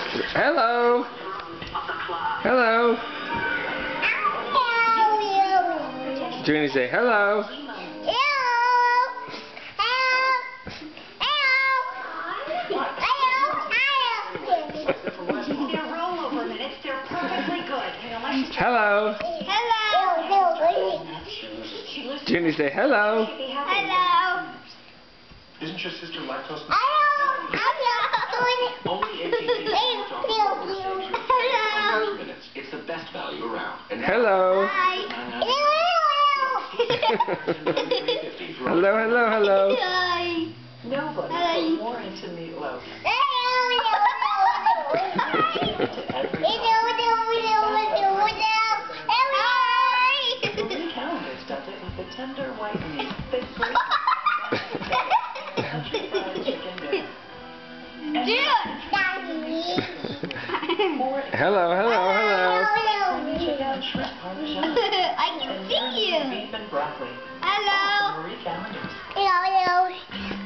Hello. Hello. Junie, say hello. Hello. Hello. Junie, say hello. Hello. Isn't your sister lactose? Only minutes. It's the best value around. And Hello. Hello, hello, hello. Nobody put more into meatloaf. Marie Callender's does it with the tender white meat, thick brisket, country fried chicken dinner. Hello, hello, hello. Chicken, shrimp parmesan, I can see you. beef and broccoli. Hello. Marie Callender's. Hello.